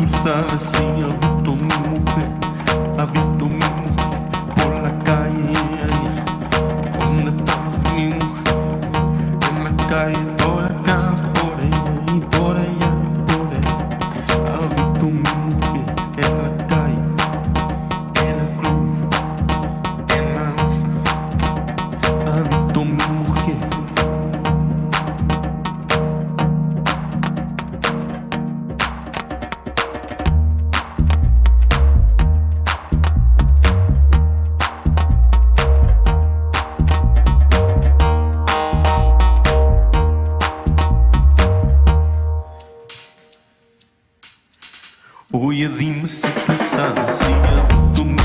tú sabes si ha visto mi mujer, ha visto mi mujer por la calle. ¿Dónde está mi mujer? En la calle, por acá, por ella y por allá, por ella. Ha visto mi mujer en la calle, en el club, en la mesa. Ha visto mi mujer. Oye, dime si tú sabes si ha visto mi